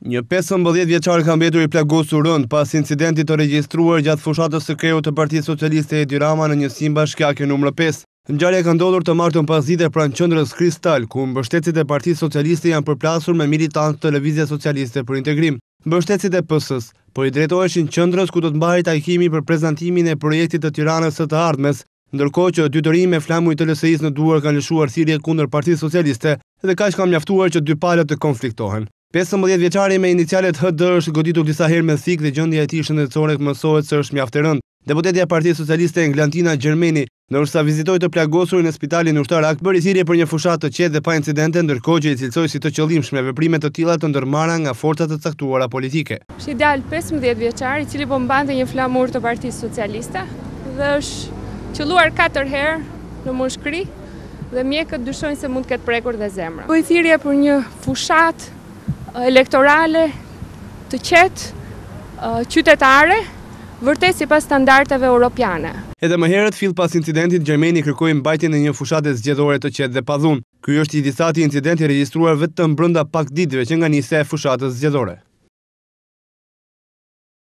Një 15 vjeçar ka mbetur I plagosur rënd pas incidentit të regjistruar gjatë fushatës së kreut të Partisë Socialiste Edi Rama në njësinë bashkiake numër 5. Ngjarja ka ndodhur të martën pasdite pranë qendrës Kristal, ku mbështetësit e Partisë Socialiste janë përplasur me militantë të Lëvizjes Socialiste për Integrim. Mbështetësit e PS-s po I drejtoheshin qendrës ku do të mbahej takimi për prezantimin e projektit të Tiranës së të ardhmes, ndërkohë që dy të rinj me flamuj të LSI-s në duar kanë lëshuar thirrje kundër Partisë Socialiste dhe kaq ka mjaftuar që dy palët të konfliktohen. 15 vjeçari me inicialet HD është goditur disa herë me thik dhe gjendja e tij shëndetësore mësohet se është mjaft e rëndë. Deputetja e Partisë Socialiste Englantina Gjermeni, ndërsa vizitoi të plagosurin në spitalin ushtarak, bëri thirrje për një fushatë të qetë dhe pa incidente, ndërkohë që I cilësoi si të qëllimshme veprime të tilla të ndërmarra nga forcat të caktuara politike. Është ideal 15 vjeçar I cili po mbante një flamur të Partisë Socialiste dhe është qelluar 4 herë në mushkëri dhe mjekët dyshojnë se mund të ketë prekur dhe zemra. Bëj thirrje për një fushatë elektorale të qetë qytetare, vërtet sipas standardeve europiane. Edhe më herët, fill pas incidentit, Gjermeni kërkoi mbajtjen e një fushate zgjedhore të qetë dhe pa dhunë. Ky është I disati incidenti regjistruar vetëm brenda pak ditëve që nga nisja e fushatës zgjedhore.